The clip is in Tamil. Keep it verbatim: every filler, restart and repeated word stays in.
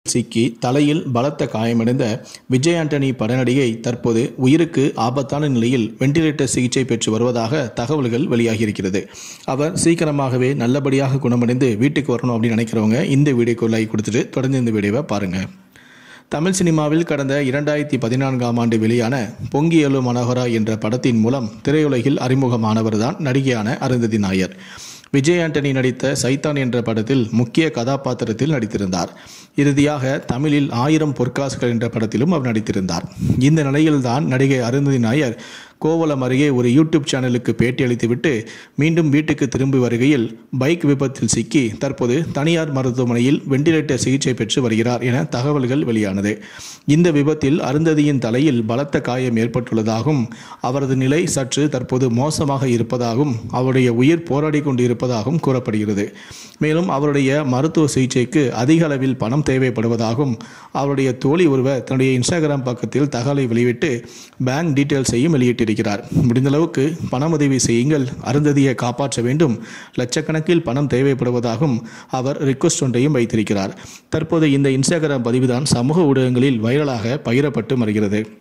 சிக்கி தலையில் பலத்த காயமடைந்த விஜய் ஆண்டனி பட நடிகை தற்போது உயிருக்கு ஆபத்தான நிலையில் வெண்டிலேட்டர் சிகிச்சை பெற்று வருவதாக தகவல்கள் வெளியாகியிருக்கிறது. அவர் சீக்கிரமாகவே நல்லபடியாக குணமடைந்து வீட்டுக்கு வரணும் அப்படின்னு நினைக்கிறவங்க இந்த வீடியோக்கு லைக் கொடுத்துட்டு தொடர்ந்து இந்த வீடியோவை பாருங்கள். தமிழ் சினிமாவில் கடந்த இரண்டாயிரத்தி பதினான்காம் ஆண்டு வெளியான பொங்கி எழும் மனோகரா என்ற படத்தின் மூலம் திரையுலகில் அறிமுகமானவர்தான் நடிகையான அருந்ததி நாயர். விஜய் ஆண்டனி நடித்த சைத்தான் என்ற படத்தில் முக்கிய கதாபாத்திரத்தில் நடித்திருந்தார். இறுதியாக தமிழில் ஆயிரம் பொற்காசுகள் என்ற படத்திலும் அவர் நடித்திருந்தார். இந்த நிலையில்தான் நடிகை அருந்ததி நாயர் கோவளம் அருகே ஒரு யூடியூப் சேனலுக்கு பேட்டியளித்துவிட்டு மீண்டும் வீட்டுக்கு திரும்பி வருகையில் பைக் விபத்தில் சிக்கி தற்போது தனியார் மருத்துவமனையில் வெண்டிலேட்டர் சிகிச்சை பெற்று வருகிறார் என தகவல்கள் வெளியானது. இந்த விபத்தில் அருந்ததியின் தலையில் பலத்த காயம் ஏற்பட்டுள்ளதாகவும் அவரது நிலை சற்று தற்போது மோசமாக இருப்பதாகவும் அவருடைய உயிர் போராடி கொண்டு இருப்பதாகவும் கூறப்படுகிறது. மேலும் அவருடைய மருத்துவ சிகிச்சைக்கு அதிக அளவில் பணம் தேவைப்படுவதாகவும் அவருடைய தோழி ஒருவர் தன்னுடைய இன்ஸ்டாகிராம் பக்கத்தில் தகவலை வெளியிட்டு பேங்க் டீட்டெயில்ஸையும் வெளியிட்டிருக்கிறார். முடிந்தளவுக்கு பண உதவி செய்யுங்கள், அருந்ததியை காப்பாற்ற வேண்டும், லட்சக்கணக்கில் பணம் தேவைப்படுவதாகவும் அவர் ரிக்வெஸ்ட் ஒன்றையும் வைத்திருக்கிறார். தற்போது இந்த இன்ஸ்டாகிராம் பதிவுதான் சமூக ஊடகங்களில் வைரலாக பகிரப்பட்டு வருகிறது.